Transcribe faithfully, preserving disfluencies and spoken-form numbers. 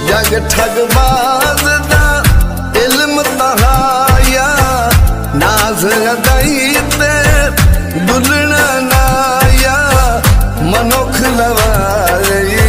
जग ठगबाज दा इल्म तहाया नाज अदाई ते दुलना नाया मनुख लवारे